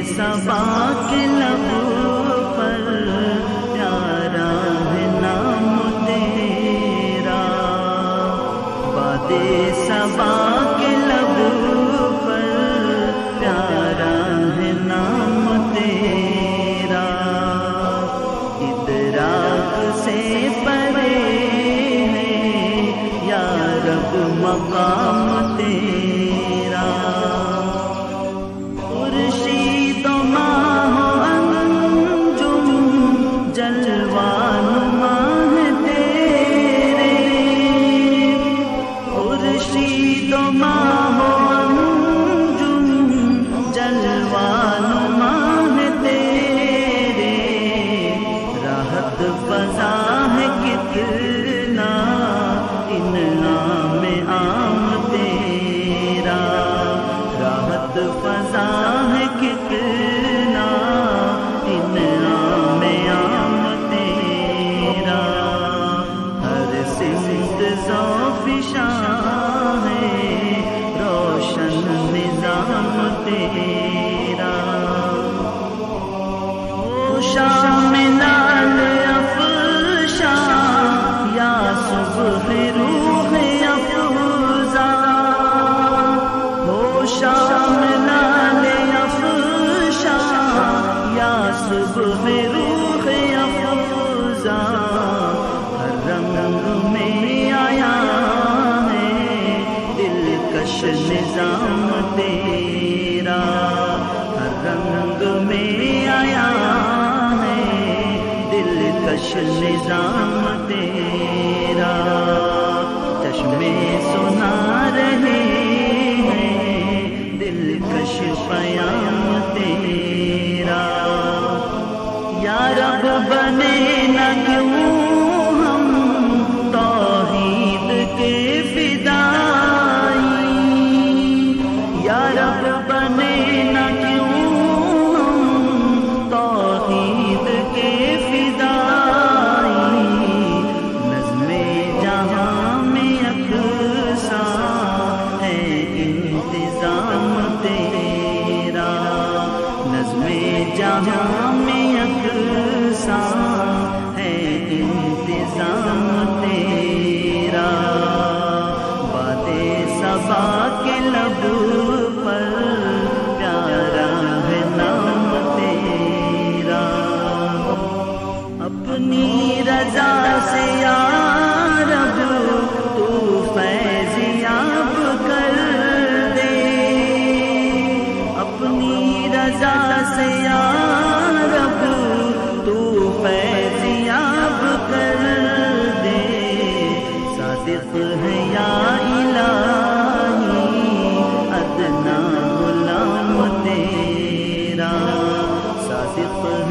صبا کے لب پر پیارا ہے نام تیرا، باد صبا کے لب پر پیارا ہے نام تیرا، ادراک سے پرے ہے یا رب مقام تیرا، خورشید و ماہ انجم جلوہ نما ہے تیرے، خورشید و ماہ انجم جلوہ نما ہے تیرے، راحت فضا ہے کتنا انعام عام تیرا، راحت فضا ہے کتنا انعام عام تیرا، ہر سمت ذوف شاہ ہے روشن نظام تیرا، شام لال افشاں یا صبح روح افزا، ہو شام لال افشاں یا صبح روح افزا، ہر رنگ میں آیا ہے دلکش نظام تیرا، ہر رنگ میں آیا ہے دلکش نظام تیرا، چشمے سنا رہے ہیں دلکش پیام تیرا، یا رب بنے نہ کیوں ہم توحید کے فدائی، یا رب بنے نہ کیوں ہم توحید کے فدائی، نظم جہاں میں یکساں ہے انتظام تیرا، نظم جہاں میں یکساں ہے انتظام تیرا، باد صبا کے لب پر پیارا ہے نام تیرا، اپنی رضا سے یا رب تو فیض یاب کر دے، اپنی رضا سے یا رب تو فیض یاب کر دے، صادق ہے یا الہی ادنا غلام تیرا، صادق